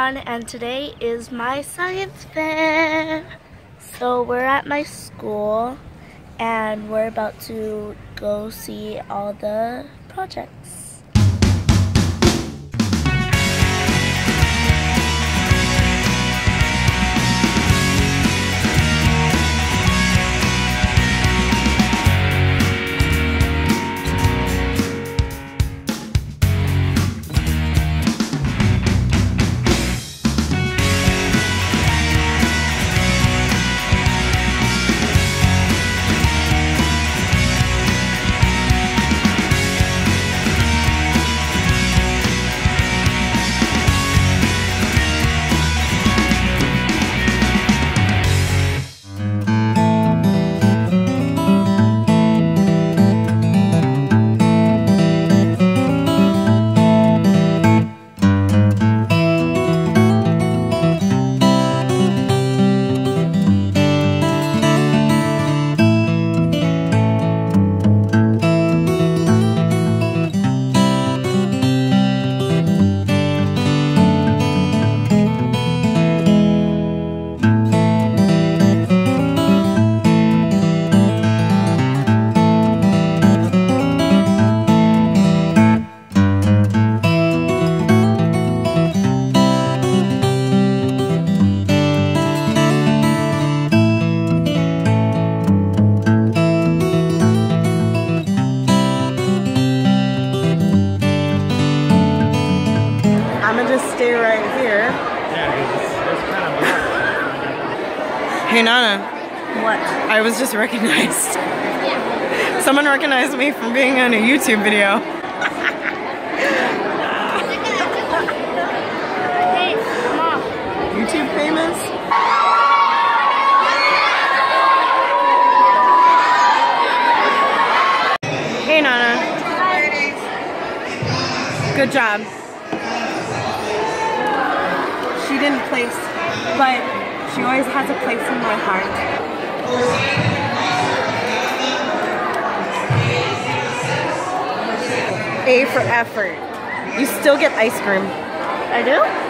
everyone, and today is my science fair. So we're at my school and we're about to go see all the projects. Stay right here. Yeah, it's kind of black. Hey Nana. What? I was just recognized. Someone recognized me from being on a YouTube video. Hey, Mom. YouTube famous? Hey Nana. Good job. She didn't place, but she always has a place in my heart. A for effort. You still get ice cream. I do?